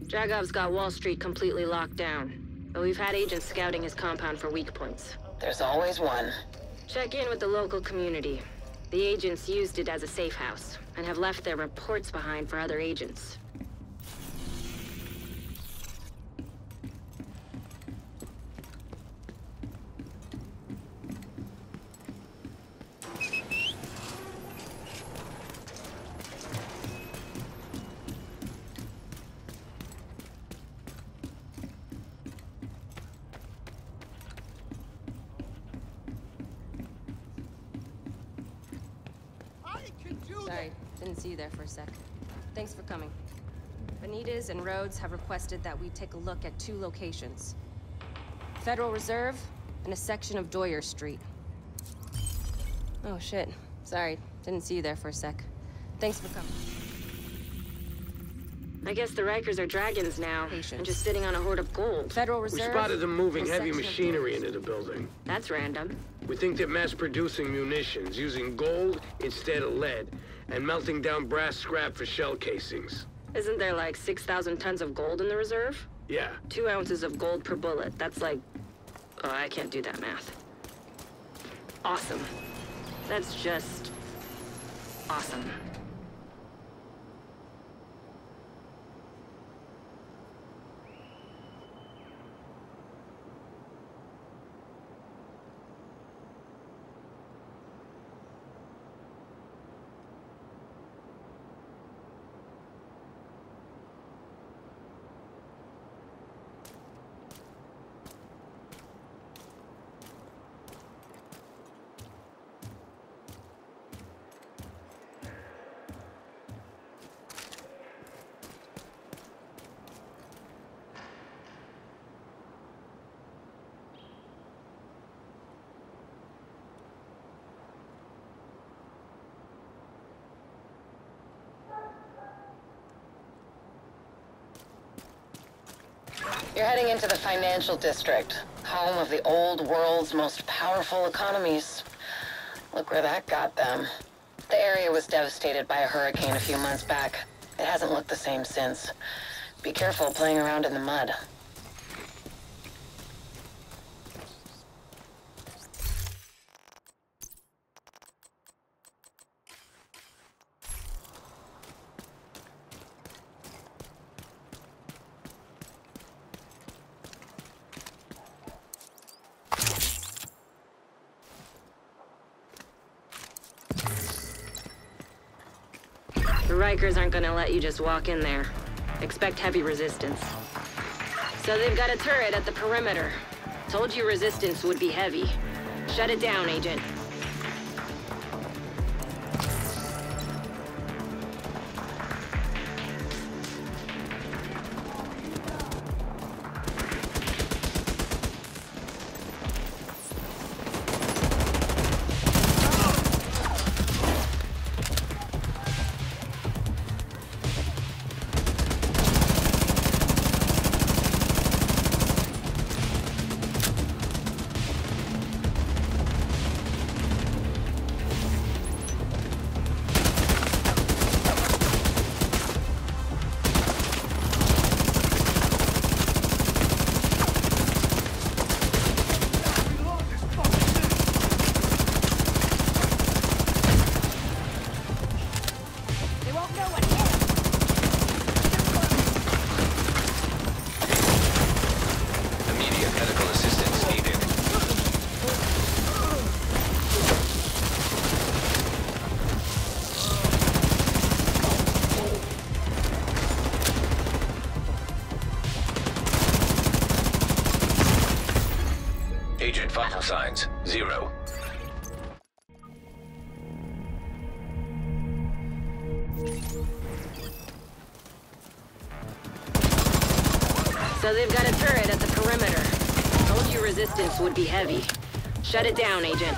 Dragov's got Wall Street completely locked down, but we've had agents scouting his compound for weak points. There's always one. Check in with the local community. The agents used it as a safe house, and have left their reports behind for other agents. Sorry, didn't see you there for a sec. Thanks for coming. Benitez and Rhodes have requested that we take a look at 2 locations. Federal Reserve and a section of Doyer Street. Oh shit, sorry, didn't see you there for a sec. Thanks for coming. I guess the Rikers are dragons now, and just sitting on a hoard of gold. Federal Reserve. We spotted them moving heavy machinery into the building. That's random. We think they're mass-producing munitions, using gold instead of lead, and melting down brass scrap for shell casings. Isn't there like 6,000 tons of gold in the reserve? Yeah. 2 ounces of gold per bullet. That's like... Oh, I can't do that math. Awesome. That's just... awesome. You're heading into the financial district, home of the old world's most powerful economies. Look where that got them. The area was devastated by a hurricane a few months back. It hasn't looked the same since. Be careful playing around in the mud. The Rikers aren't gonna let you just walk in there. Expect heavy resistance. So they've got a turret at the perimeter. Told you resistance would be heavy. Shut it down, Agent. Agent vital signs, 0. So they've got a turret at the perimeter. Told you resistance would be heavy. Shut it down, Agent.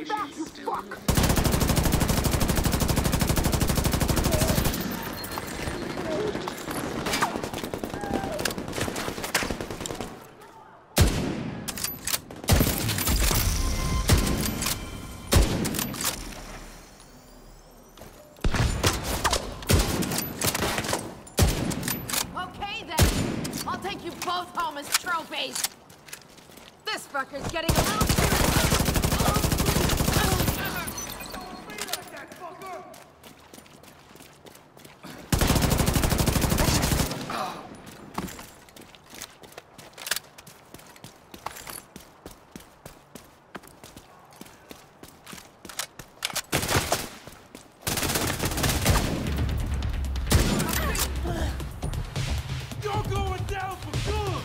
back, you fuck! Okay then, I'll take you both home as trophies. This fucker's getting a little serious. You're going down for good!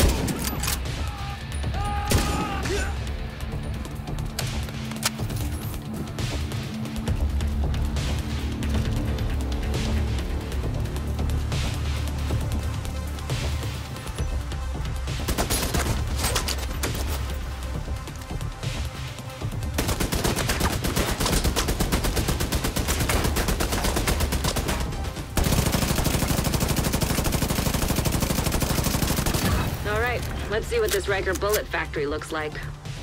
All right, let's see what this Riker bullet factory looks like.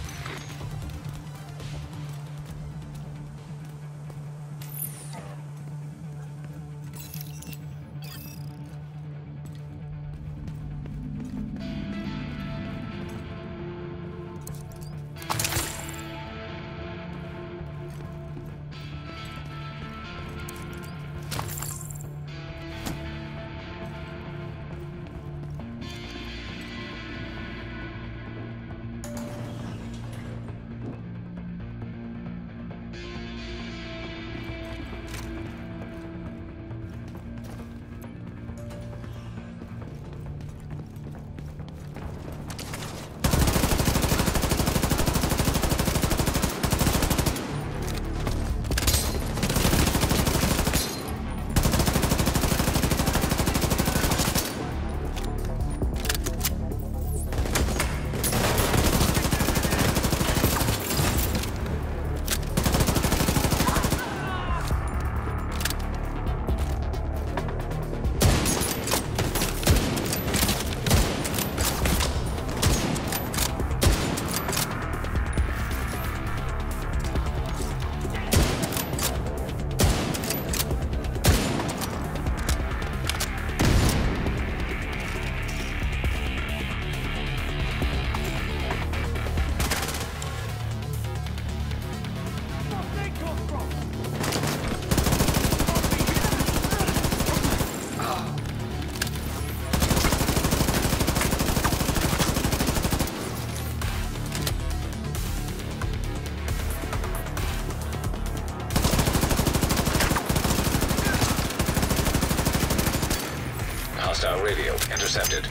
Hostile radio intercepted.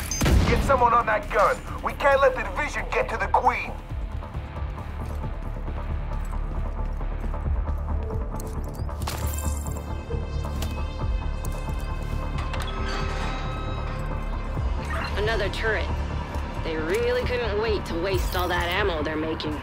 Get someone on that gun. We can't let the division get to the Queen. Another turret. They really couldn't wait to waste all that ammo they're making.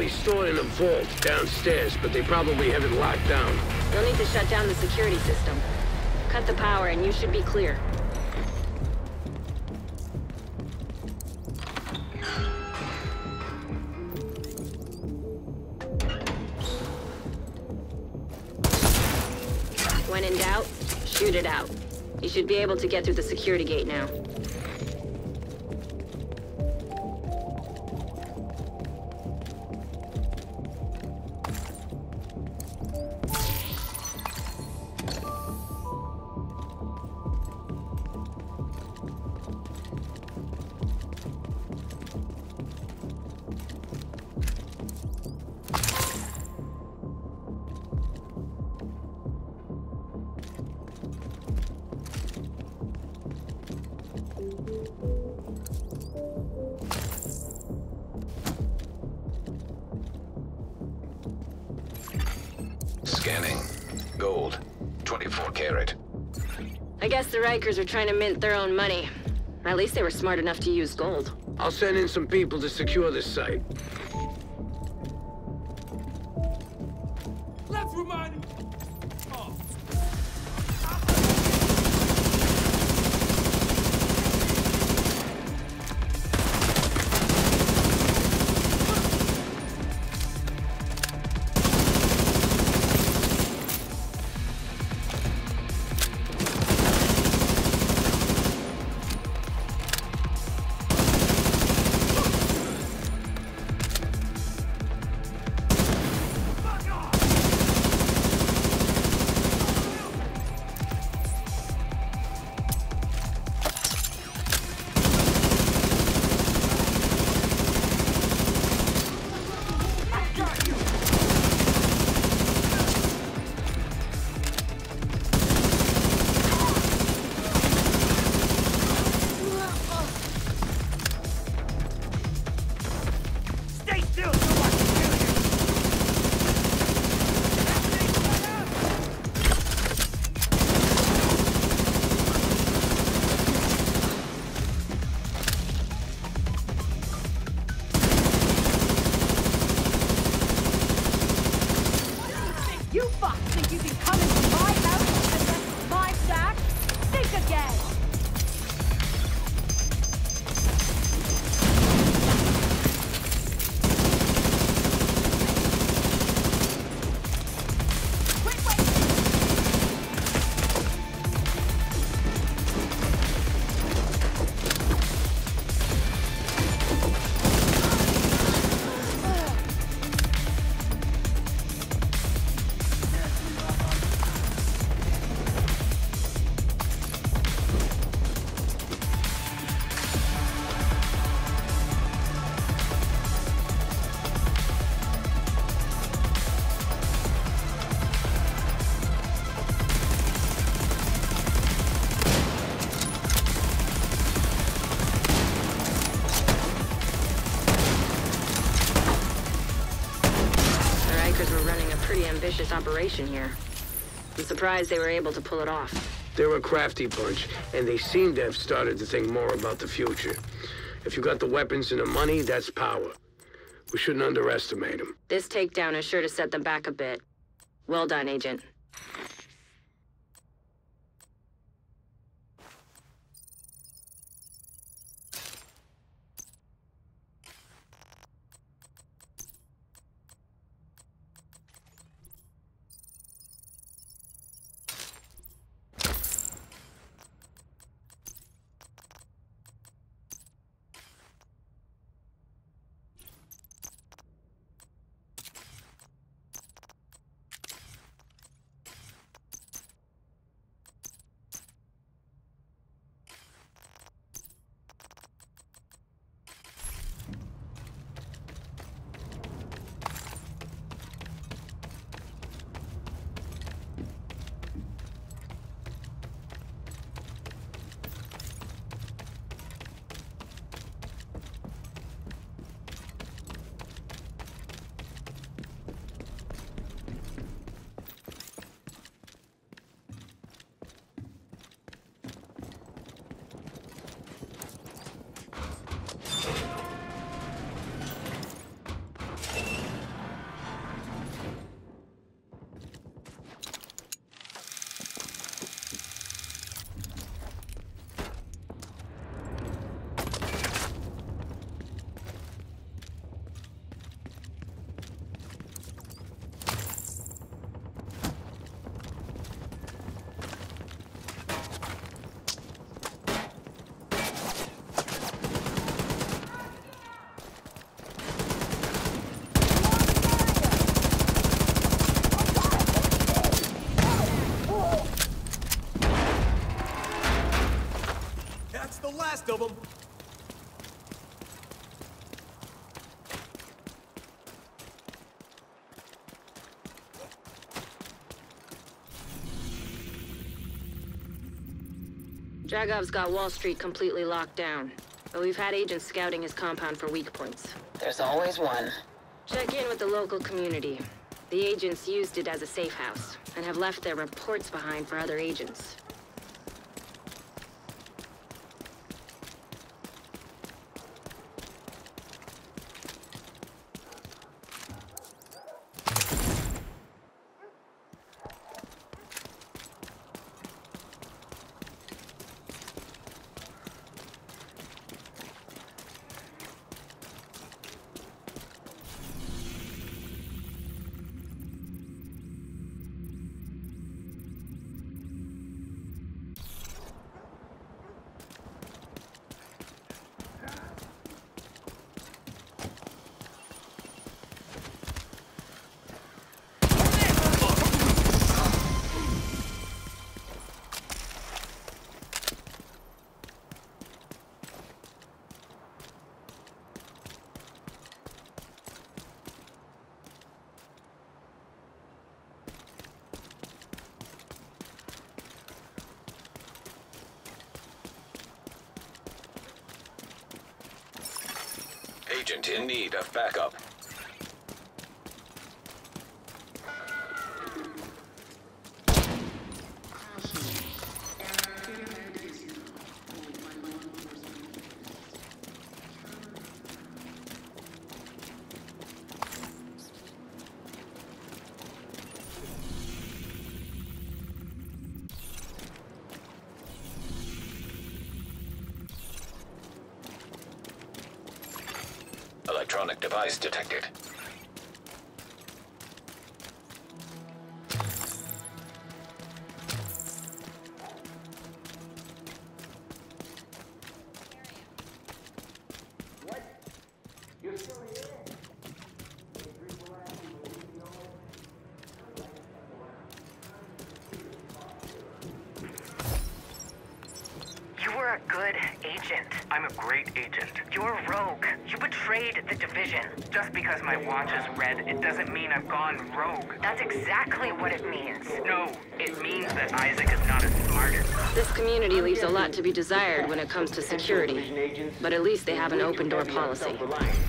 probably stored in a vault downstairs, but they probably have it locked down. You'll need to shut down the security system. Cut the power and you should be clear. When in doubt, shoot it out. You should be able to get through the security gate now. Scanning. Gold. 24 karat. I guess the Rikers are trying to mint their own money. At least they were smart enough to use gold. I'll send in some people to secure this site. Let's remind him. Oh. Ambitious operation here. I'm surprised they were able to pull it off. They're a crafty bunch, and they seem to have started to think more about the future. If you got the weapons and the money, that's power. We shouldn't underestimate them. This takedown is sure to set them back a bit. Well done, Agent. of them. Dragov's got Wall Street completely locked down, but we've had agents scouting his compound for weak points. There's always one. Check in with the local community. The agents used it as a safe house, and have left their reports behind for other agents. Agent in need of backup. Electronic device detected. What? You're still here? You were a good agent. I'm a great agent. You're a rogue. You betrayed the division. Just because my watch is red, it doesn't mean I've gone rogue. That's exactly what it means. No, it means that Isaac is not as smart as us. This community leaves a lot to be desired when it comes to security, but at least they have an open-door policy.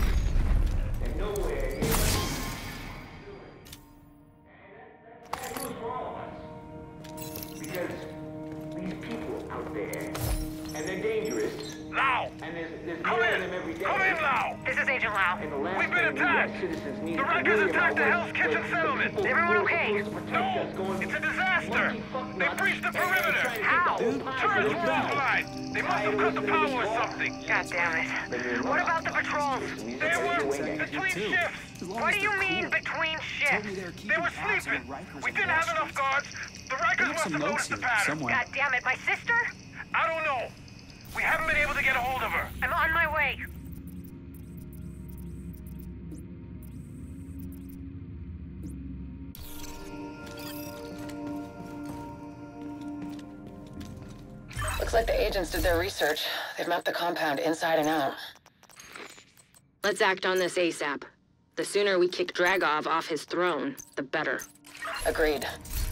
Because these people out there, and they're dangerous. Lau! And there's Come more in! of them every day. Come in, Lau! This is Agent Lau. And the last We've been thing we as attacked! citizens need The to Rikers worry attacked the about Hell's Kitchen settlement! Is everyone okay? No! It's a disaster! They breached the perimeter! How? Turrets were offline! They must have cut the power or something! God damn it. What about the patrols? They were between shifts! What do you mean between shifts? They were sleeping! We didn't have enough guards! The Rikers must have noticed the pattern! God damn it, my sister? I don't know! We haven't been able to get a hold of her! I'm on my way. Looks like the agents did their research. They've mapped the compound inside and out. Let's act on this ASAP. The sooner we kick Dragov off his throne, the better. Agreed.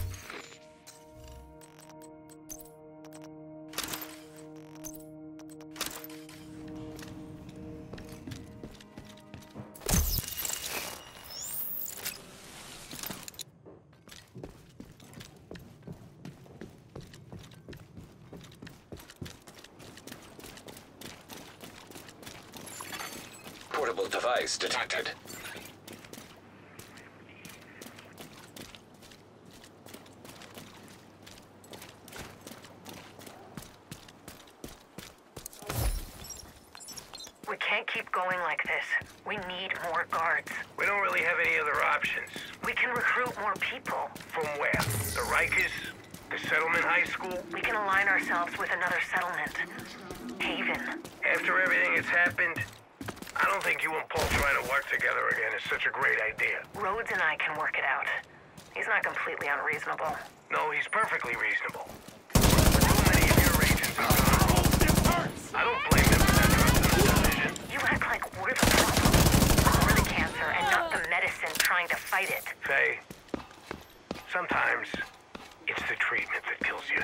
Portable device detected. We can't keep going like this. We need more guards. We don't really have any other options. We can recruit more people. From where? The Rikers? The settlement high school? We can align ourselves with another settlement. Haven. After everything that's happened, I don't think you and Paul trying to work together again is such a great idea. Rhodes and I can work it out. He's not completely unreasonable. No, he's perfectly reasonable. Too many of your agents are gone. I don't blame them. We're the problem. We're the cancer and not the medicine trying to fight it. Faye, sometimes it's the treatment that kills you.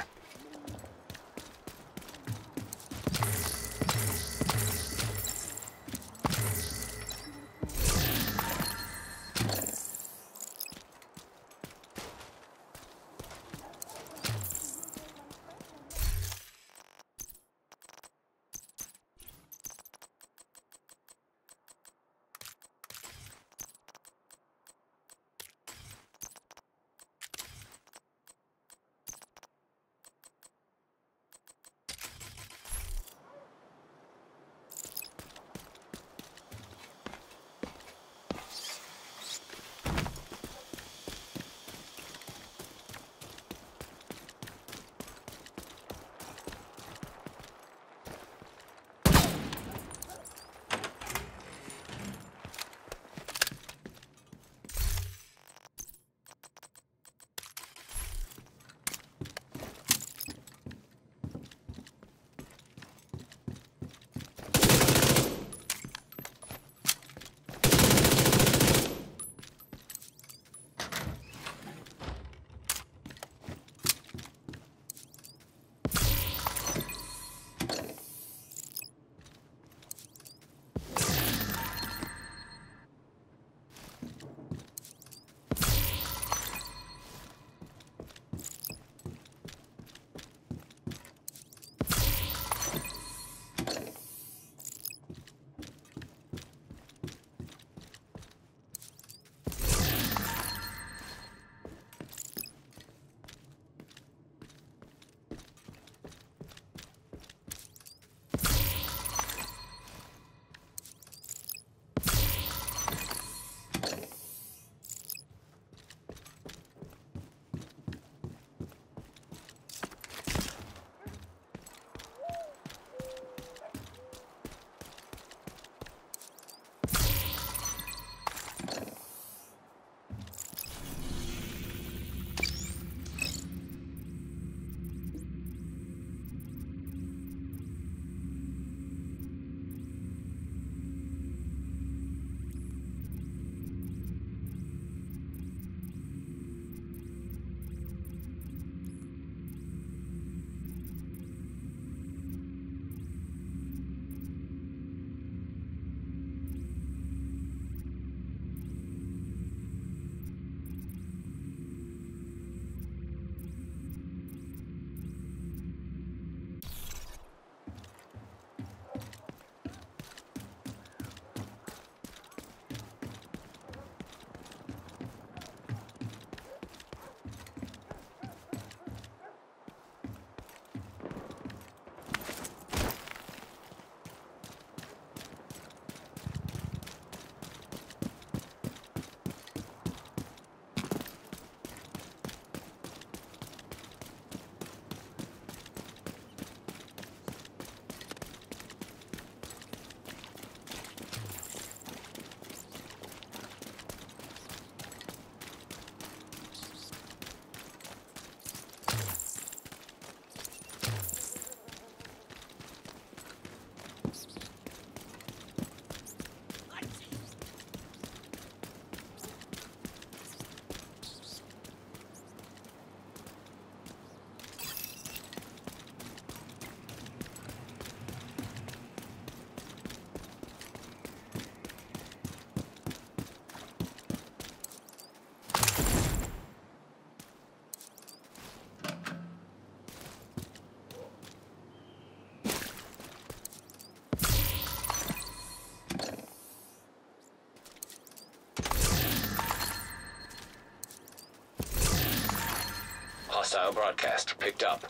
Hostile broadcast picked up.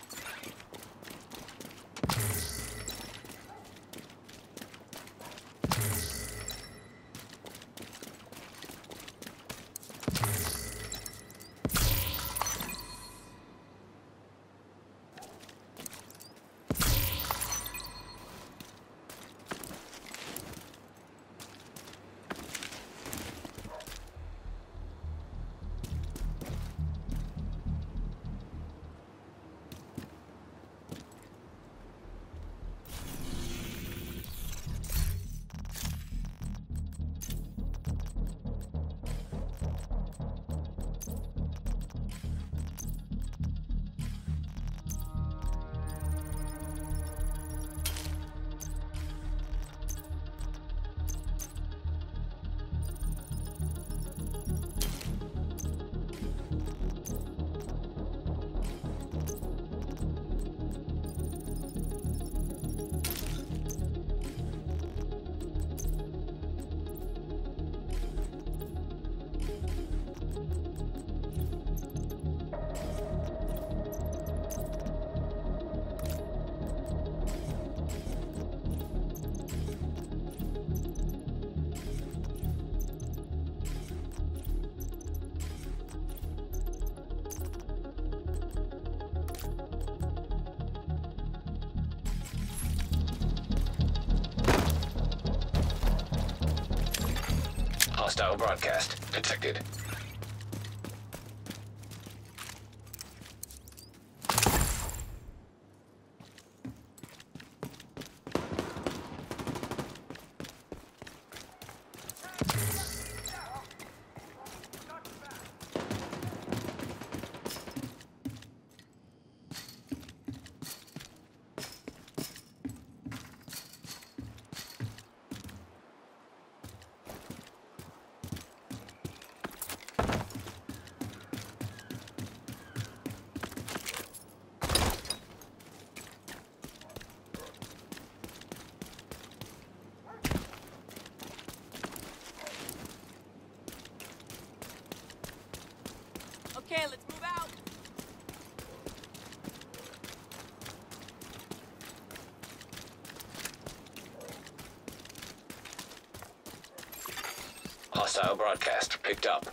Hostile broadcast detected. Okay, let's move out. Hostile broadcast picked up.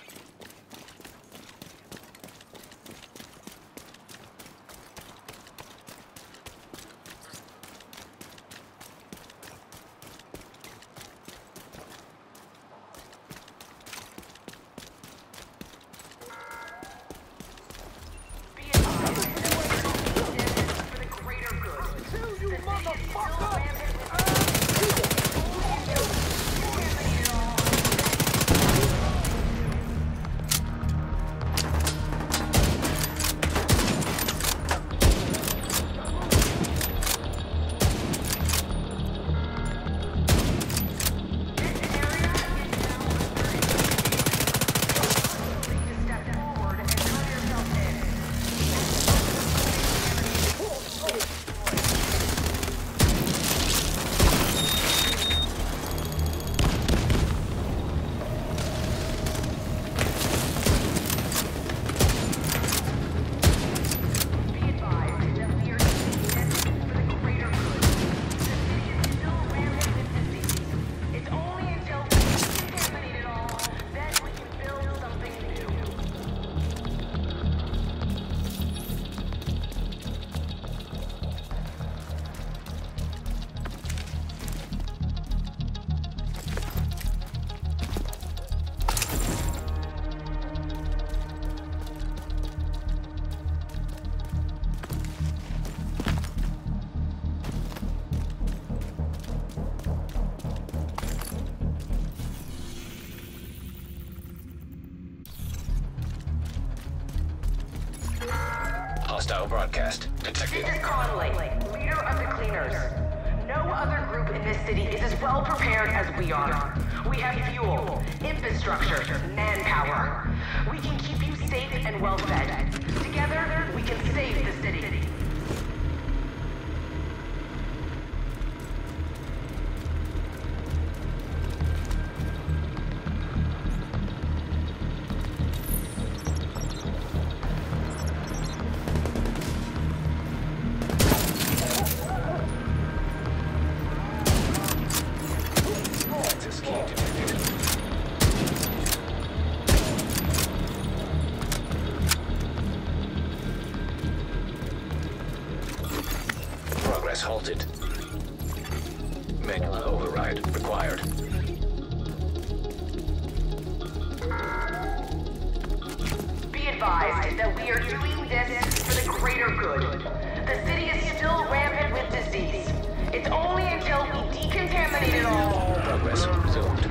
Hostile broadcast detected. This is Conley, leader of the Cleaners. No other group in this city is as well prepared as we are. We have fuel, infrastructure, manpower. We can keep you safe and well fed. Together, we can save the city. Halted. Manual override required. Be advised that we are doing this for the greater good. The city is still rampant with disease. It's only until we decontaminate it all. Progress resumed.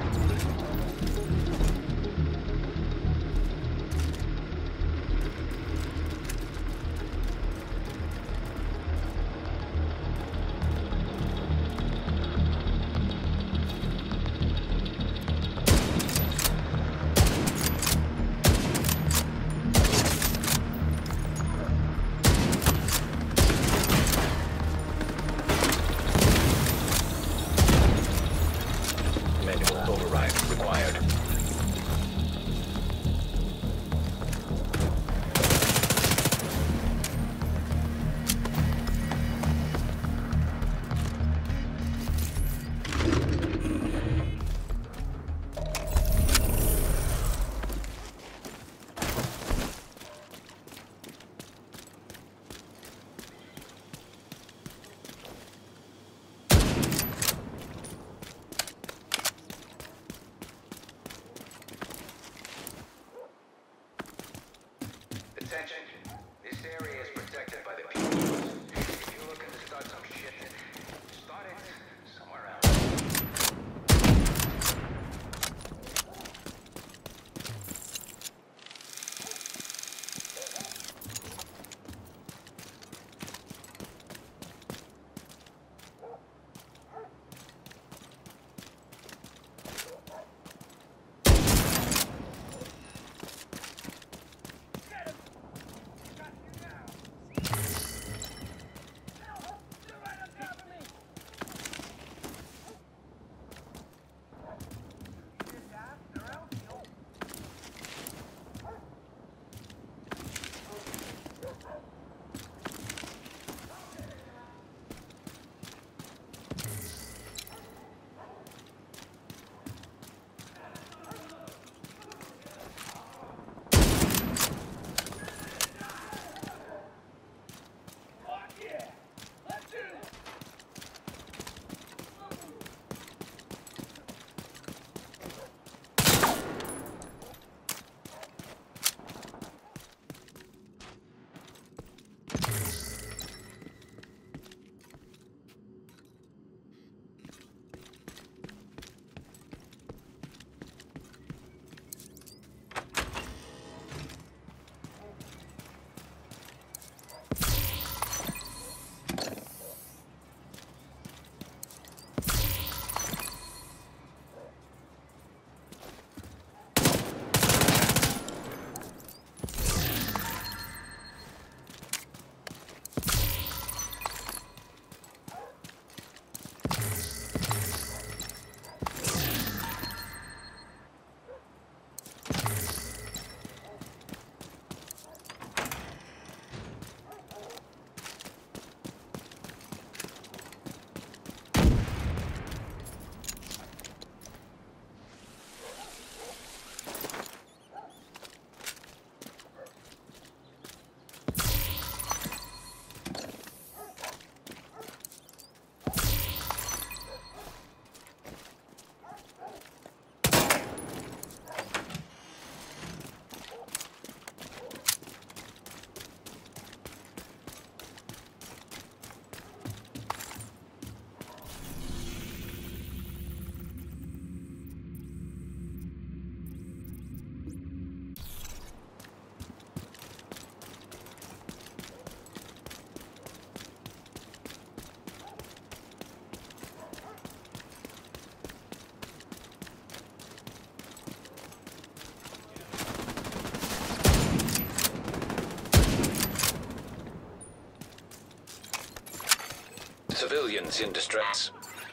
Civilians in distress.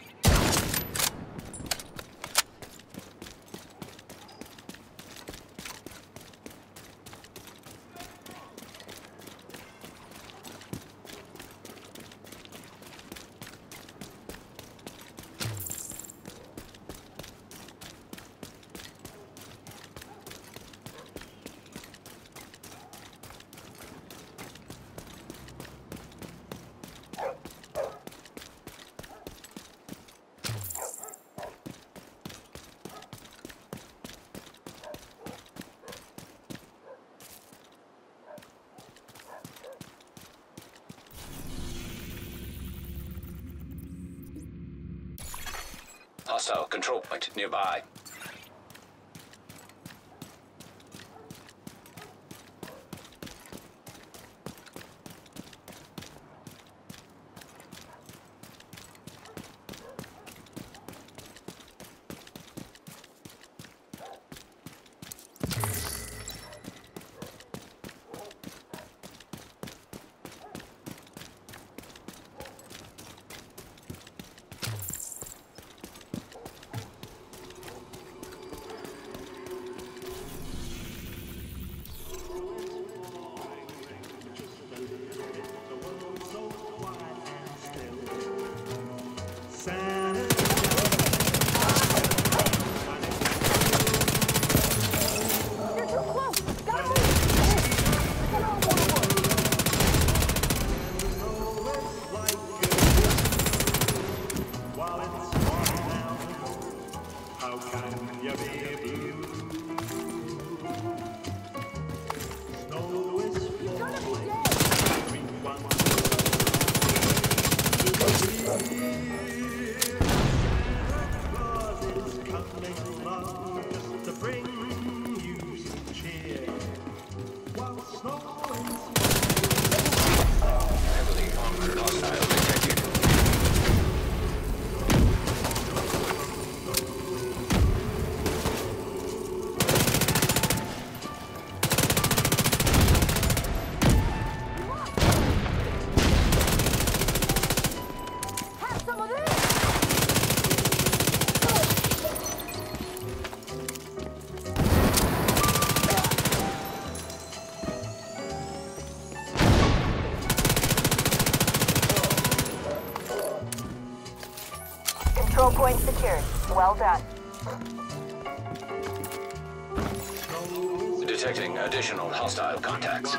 Hostile control point nearby. Control point secured. Well done. Detecting additional hostile contacts.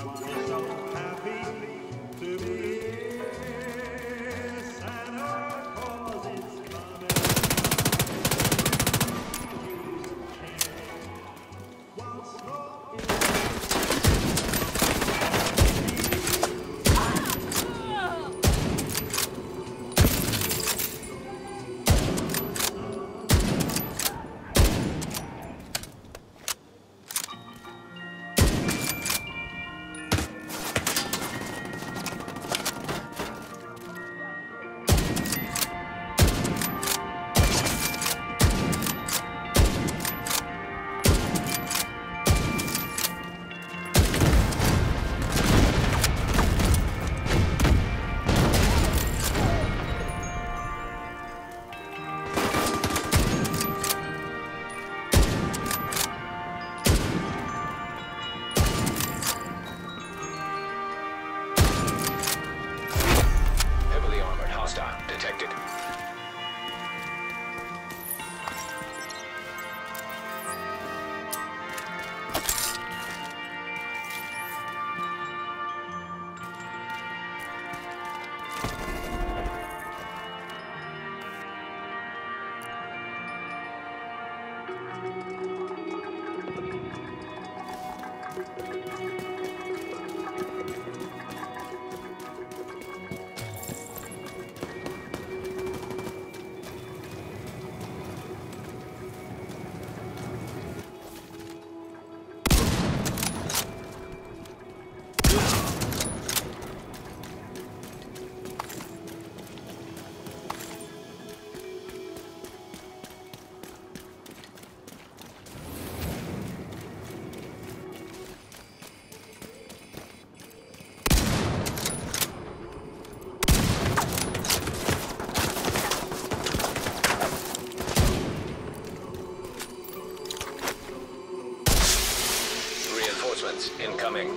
Reinforcements incoming.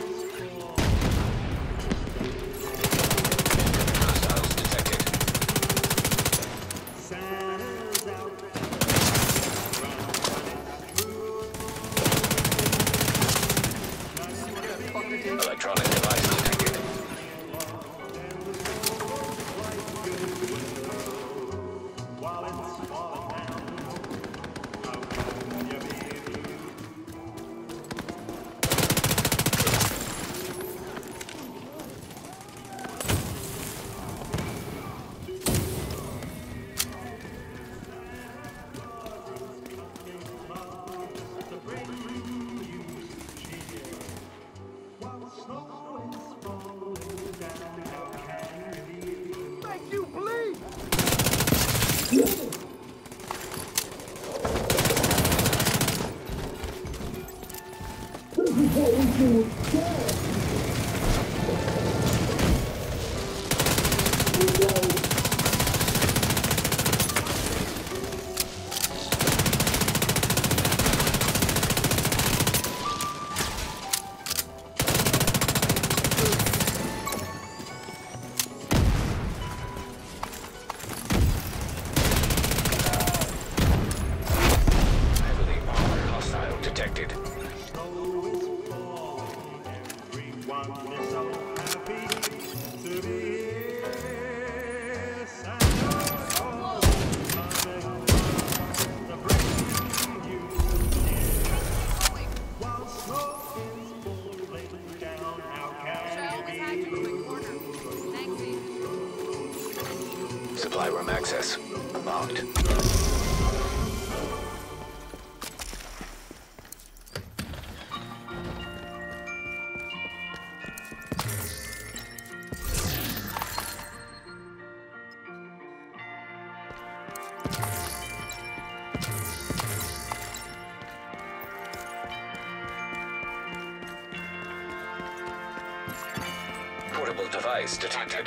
Hostiles detected. Electronic device detected. Supply room access unlocked. Portable device detected.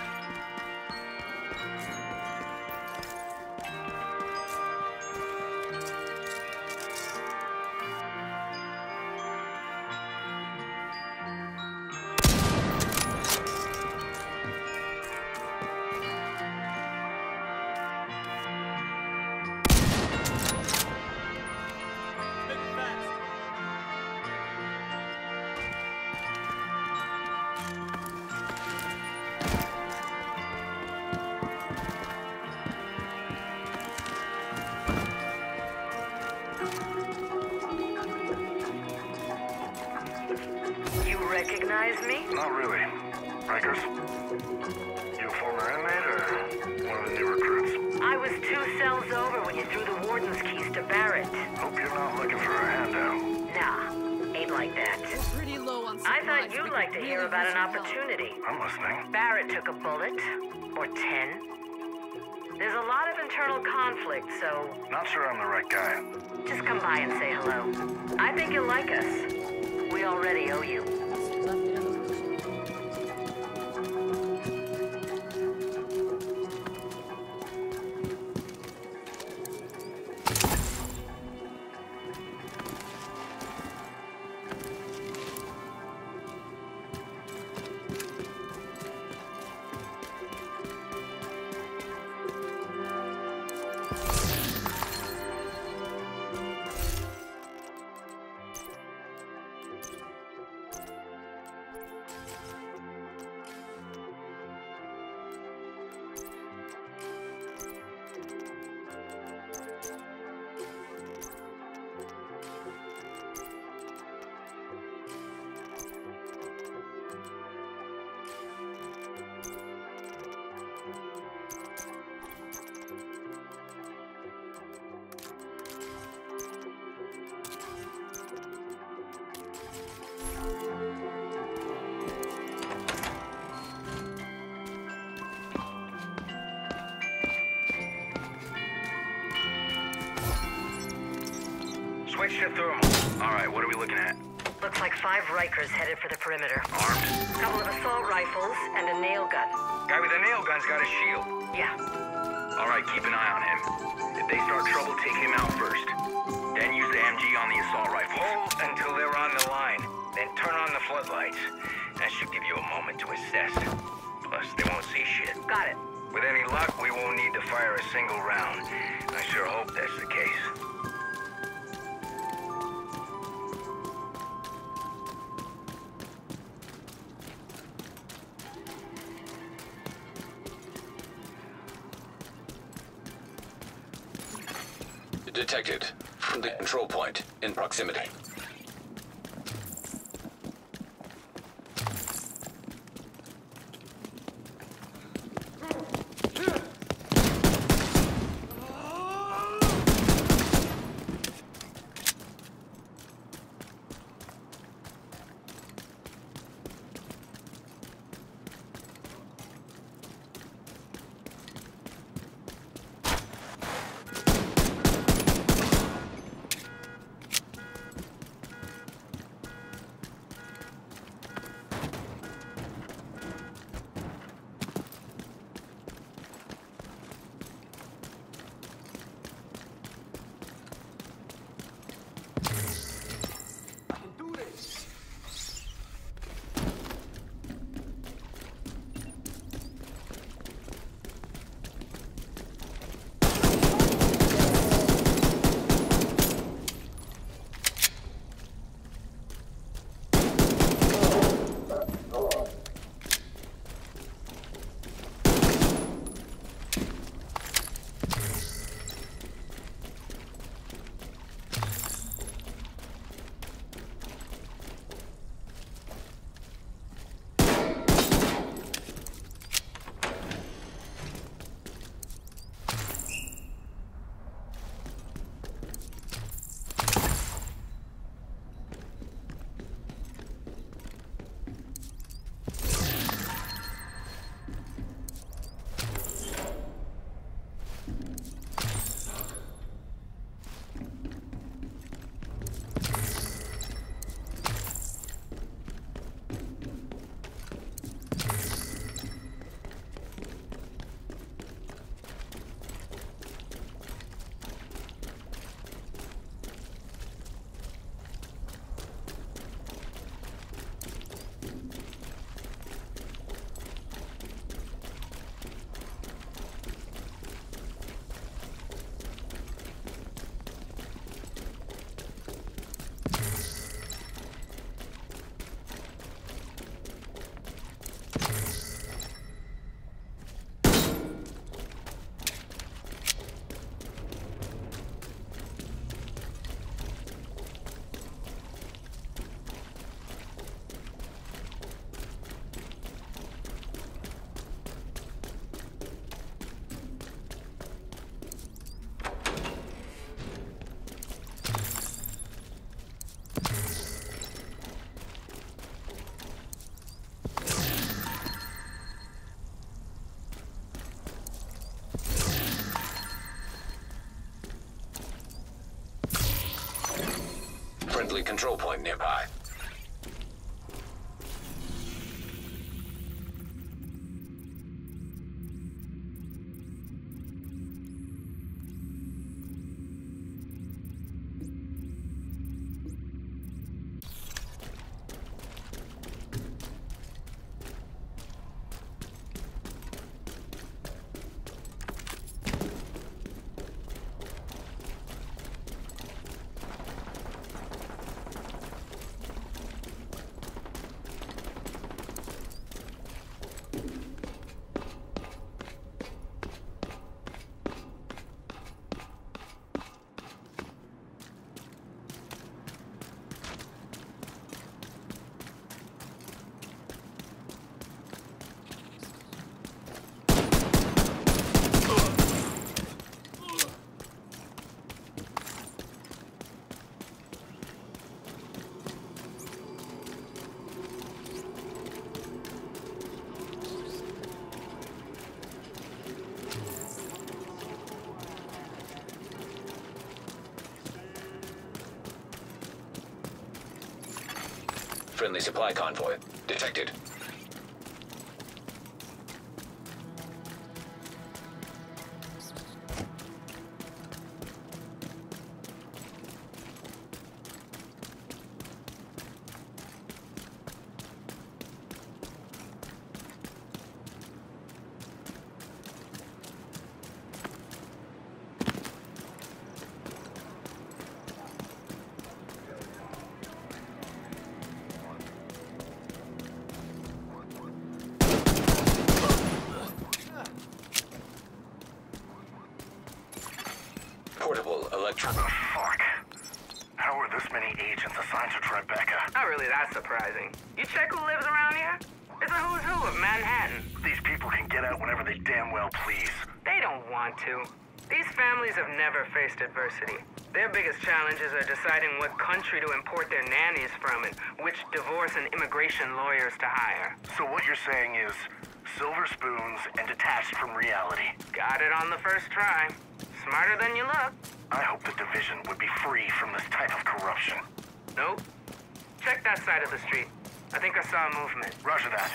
Recognize me? Not really. Rikers? You a former inmate or one of the new recruits? I was 2 cells over when you threw the warden's keys to Barrett. Hope you're not looking for a handout. Nah, ain't like that. We're pretty low on I supplies. thought you'd like to hear about an opportunity. I'm listening. Barrett took a bullet. Or 10. There's a lot of internal conflict, so... Not sure I'm the right guy. just come by and say hello. I think you'll like us. We already owe you. Switched it through. All right, what are we looking at? Looks like 5 Rikers headed for the perimeter. Armed? A couple of assault rifles and a nail gun. Guy with the nail gun's got a shield. Yeah. All right, keep an eye on him. If they start trouble, take him out first. Then use the MG on the assault rifle. Hold until they're on the line. Then turn on the floodlights. That should give you a moment to assess. Plus, they won't see shit. Got it. With any luck, we won't need to fire a single round. I sure hope that's the case. Detected. From the control point in proximity. Friendly control point nearby. Friendly supply convoy detected. with this many agents assigned to Tribeca. Not really that surprising. You check who lives around here? It's a who's who of Manhattan. These people can get out whenever they damn well please. They don't want to. These families have never faced adversity. Their biggest challenges are deciding what country to import their nannies from and which divorce and immigration lawyers to hire. So what you're saying is silver spoons and detached from reality. Got it on the first try. Smarter than you look. I hope the division would be free from this type of corruption. Nope. Check that side of the street. I think I saw a movement. Roger that.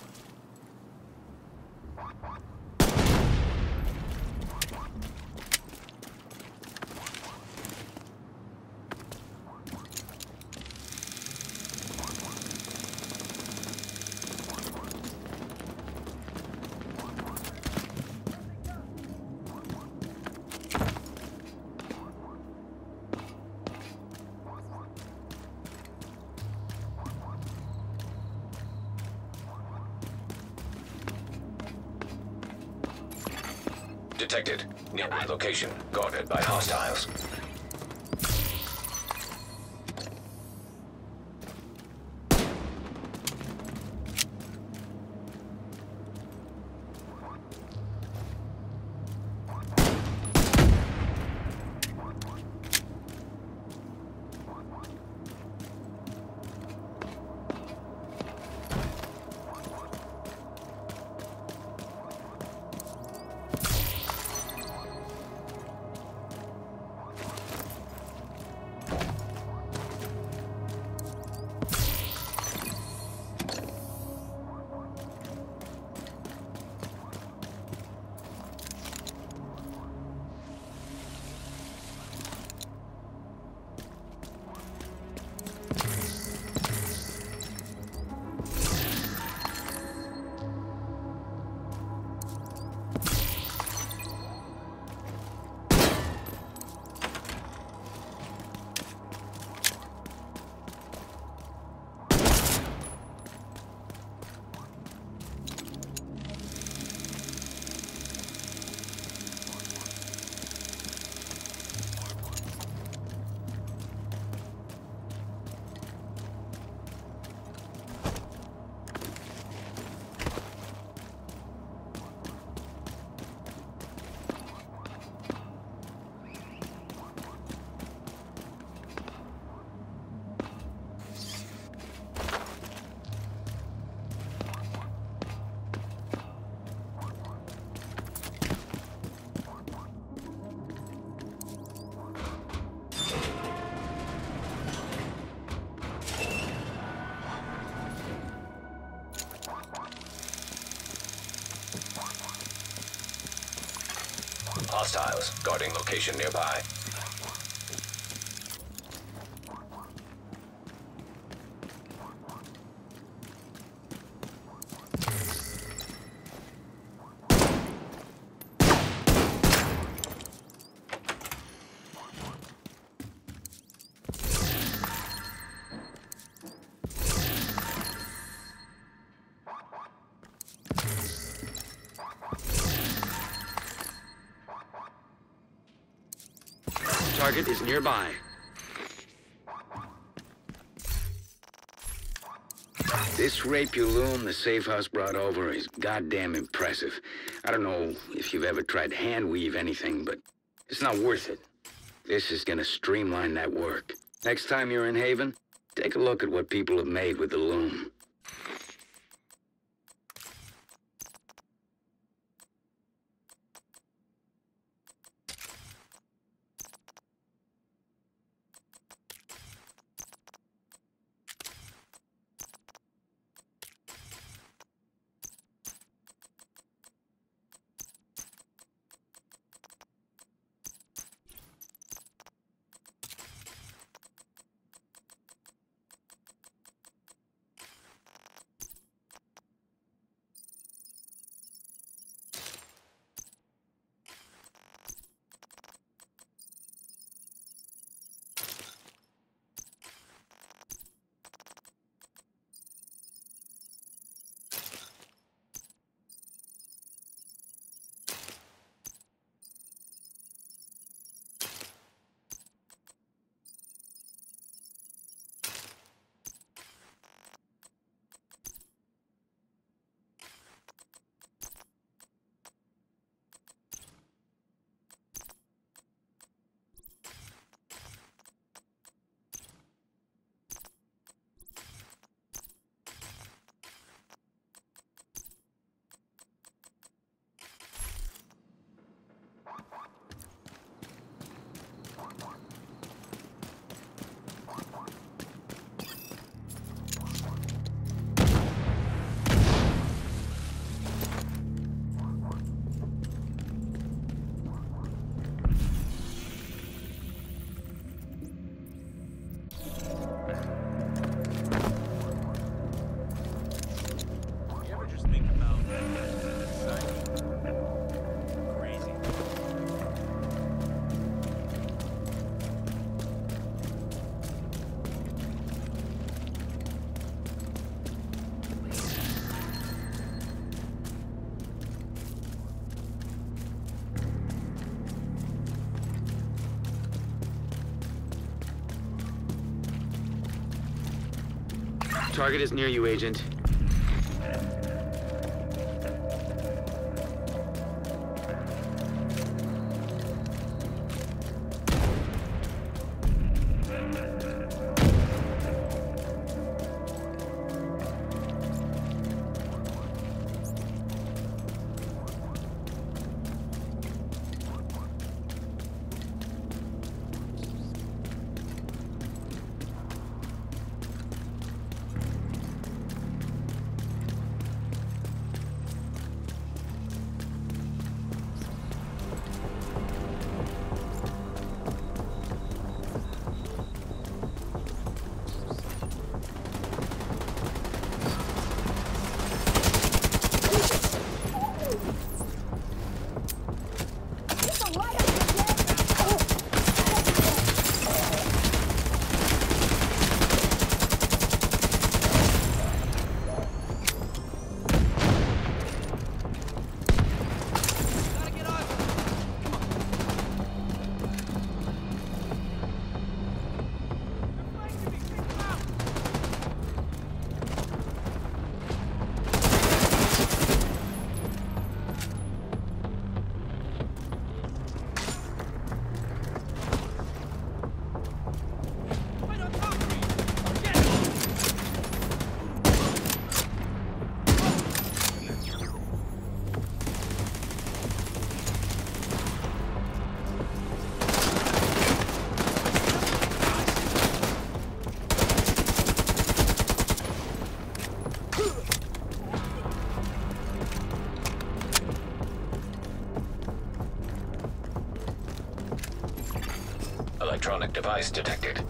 Detected. Nearby location. Guarded by hostiles. Hostiles guarding location nearby. Target is nearby. This rape-you-loom the safe house brought over is goddamn impressive. I don't know if you've ever tried to hand-weave anything, but it's not worth it. This is gonna streamline that work. Next time you're in Haven, take a look at what people have made with the loom. Target is near you, Agent. Electronic device detected.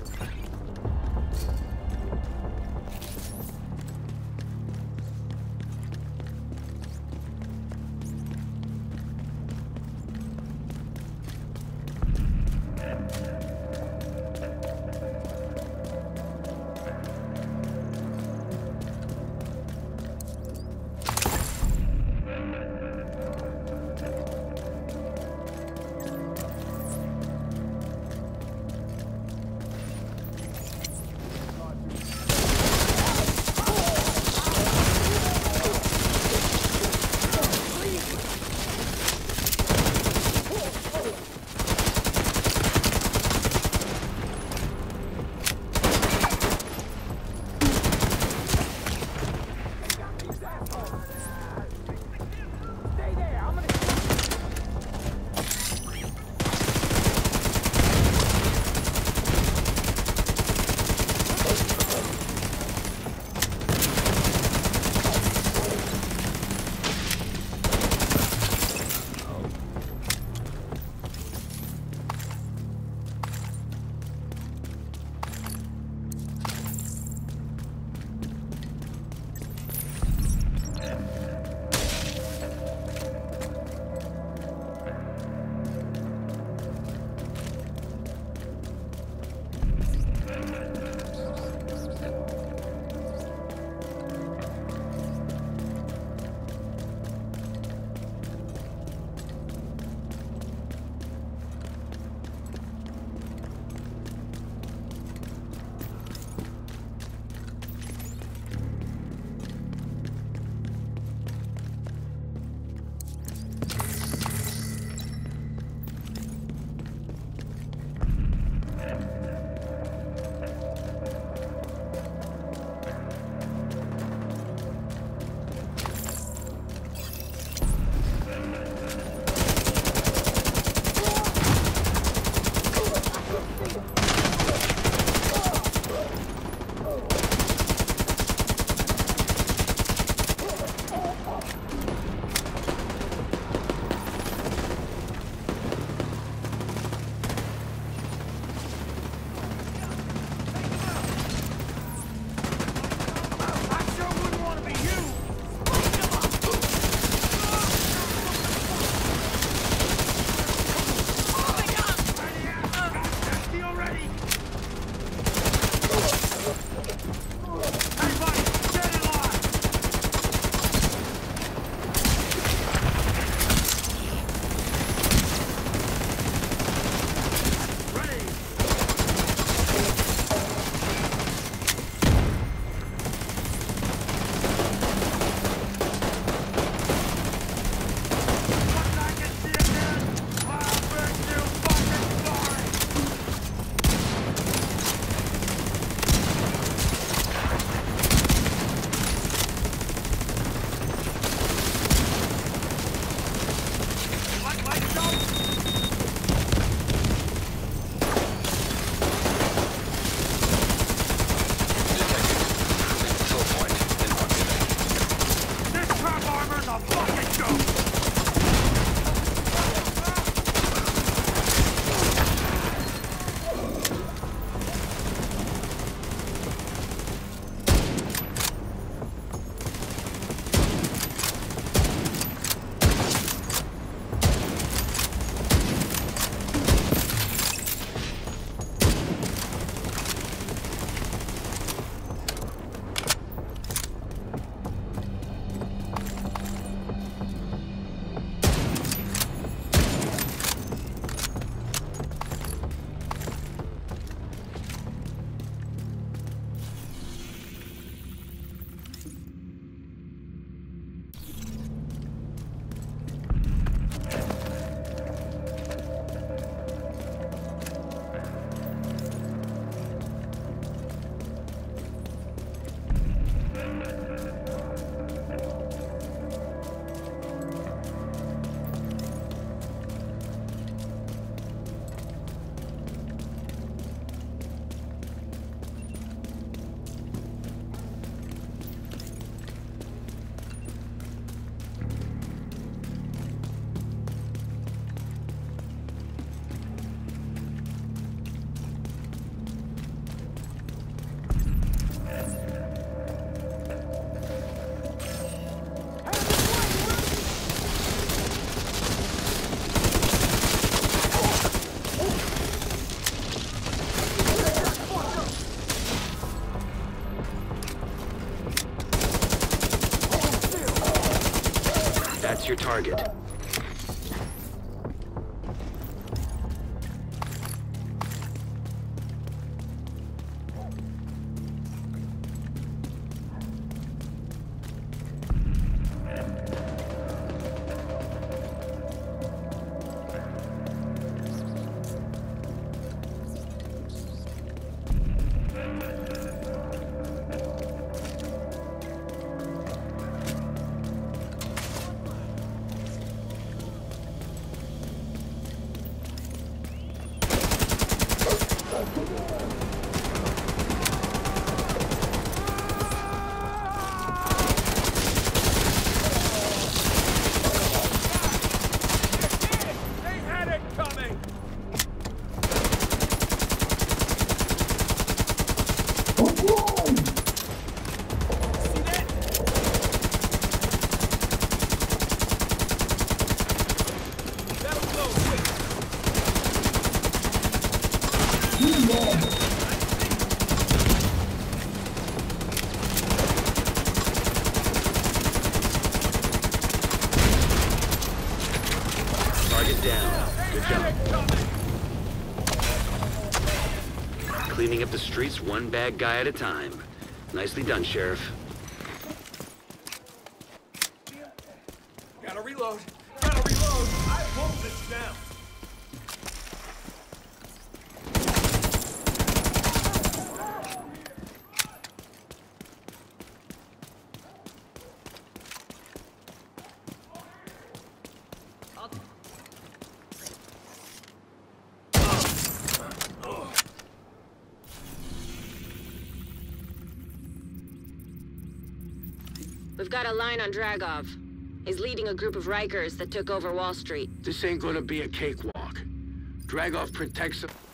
That's your target. Target down. Good job. Cleaning up the streets one bad guy at a time. Nicely done, Sheriff. Gotta reload. Gotta reload. I won't let you down. We've got a line on Dragov. He's leading a group of Rikers that took over Wall Street. This ain't gonna be a cakewalk. Dragov protects him.